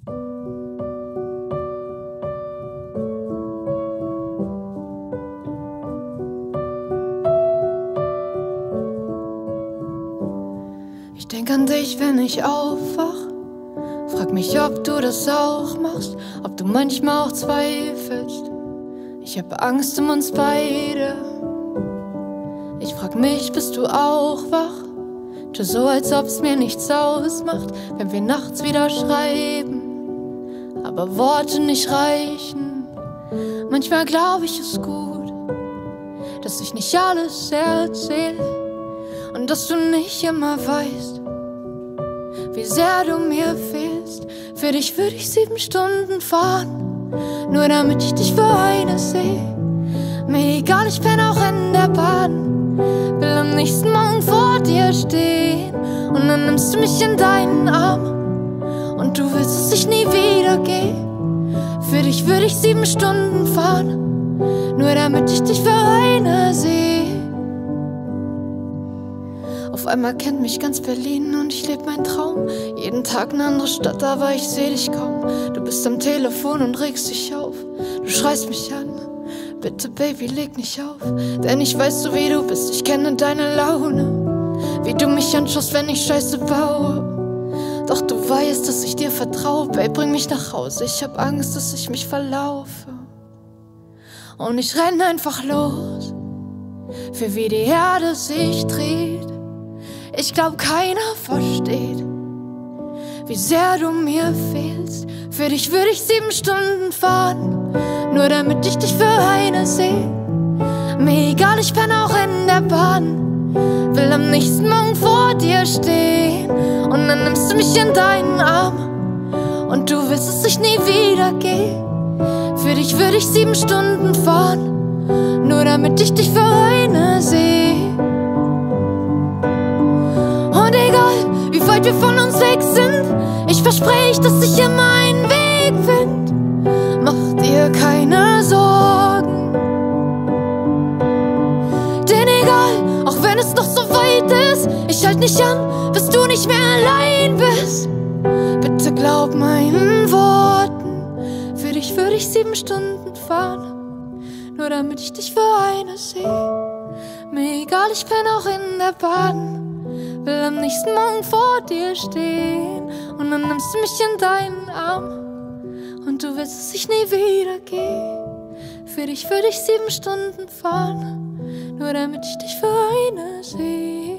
Ich denk an dich, wenn ich aufwach. Frag mich, ob du das auch machst, ob du manchmal auch zweifelst. Ich hab Angst um uns beide. Ich frag mich, bist du auch wach? Tu so, als ob's mir nichts ausmacht, wenn wir nachts wieder schreiben, aber Worte nicht reichen. Manchmal glaub ich es gut, dass ich nicht alles erzähl und dass du nicht immer weißt, wie sehr du mir fehlst. Für dich würde ich 7 Stunden fahren, nur damit ich dich für eine seh. Mir egal, ich penn auch in der Bahn, will am nächsten Morgen vor dir stehen. Und dann nimmst du mich in deinen Arm und du willst, dass ich nie wieder geh. Für dich würde ich 7 Stunden fahren, nur damit ich dich für eine seh. Auf einmal kennt mich ganz Berlin und ich leb meinen Traum. Jeden Tag eine andere Stadt, aber ich seh dich kaum. Du bist am Telefon und regst dich auf. Du schreist mich an, bitte Baby, leg nicht auf. Denn ich weiß so wie du bist, ich kenne deine Laune. Wie du mich anschaust, wenn ich Scheiße baue. Doch du weißt, dass ich dir vertraue. Babe, bring mich nach Hause, ich hab Angst, dass ich mich verlaufe. Und ich renn einfach los, für wie die Erde sich dreht. Ich glaub, keiner versteht, wie sehr du mir fehlst. Für dich würde ich 7 Stunden fahren, nur damit ich dich für eine seh. Mir egal, ich penn auch in der Bahn, will am nächsten Morgen vor dir stehen. Und dann nimmst du mich in deinen Arm und du willst, dass ich nie wieder geh. Für dich würde ich 7 Stunden fahren, nur damit ich dich für eine seh. Und egal, wie weit wir von uns weg sind, ich versprech, dass ich immer einen Weg find. Mach dir keine Sorgen, denn egal, auch wenn es noch so weit ist, ich halt nicht an, bis du nicht mehr allein bist. Bitte glaub meinen Worten, für dich würde ich 7 Stunden fahren, nur damit ich dich für eine seh. Mir egal, ich penn auch in der Bahn, will am nächsten Morgen vor dir stehen. Und dann nimmst du mich in deinen Arm und du willst, dass ich nie wieder geh. Für dich würde ich 7 Stunden fahren, nur damit ich dich für eine seh.